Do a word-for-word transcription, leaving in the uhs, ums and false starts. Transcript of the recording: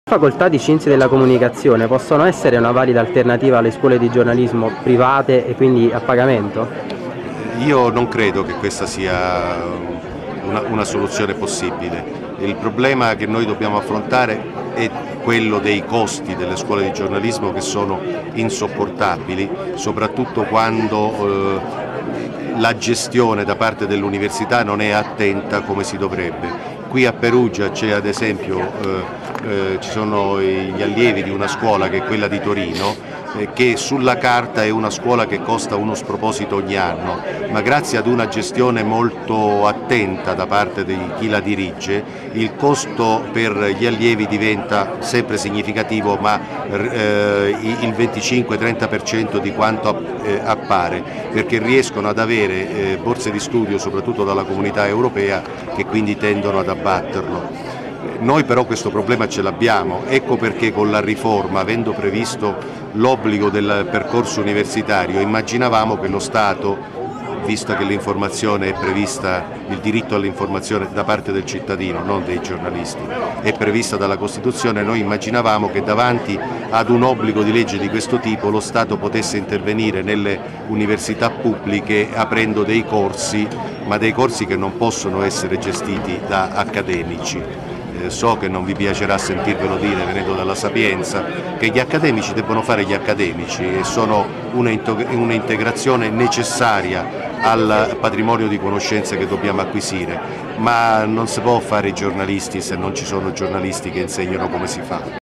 Facoltà di Scienze della Comunicazione possono essere una valida alternativa alle scuole di giornalismo private e quindi a pagamento? Io non credo che questa sia una, una soluzione possibile. Il problema che noi dobbiamo affrontare è quello dei costi delle scuole di giornalismo, che sono insopportabili, soprattutto quando eh, la gestione da parte dell'università non è attenta come si dovrebbe. Qui a Perugia c'è ad esempio, eh, eh, ci sono gli allievi di una scuola che è quella di Torino, eh, che sulla carta è una scuola che costa uno sproposito ogni anno, ma grazie ad una gestione molto attenta da parte di chi la dirige, il costo per gli allievi diventa sempre significativo, ma eh, il venticinque trenta per cento di quanto eh, appare, perché riescono ad avere eh, borse di studio soprattutto dalla comunità europea, che quindi tendono ad abbatterlo. Noi però questo problema ce l'abbiamo, ecco perché con la riforma, avendo previsto l'obbligo del percorso universitario, immaginavamo che lo Stato, visto che l'informazione è prevista, il diritto all'informazione da parte del cittadino, non dei giornalisti, è prevista dalla Costituzione, noi immaginavamo che davanti ad un obbligo di legge di questo tipo lo Stato potesse intervenire nelle università pubbliche aprendo dei corsi, ma dei corsi che non possono essere gestiti da accademici. So che non vi piacerà sentirvelo dire, venendo dalla Sapienza, che gli accademici debbono fare gli accademici e sono un'integrazione necessaria al patrimonio di conoscenze che dobbiamo acquisire, ma non si può fare i giornalisti se non ci sono giornalisti che insegnano come si fa.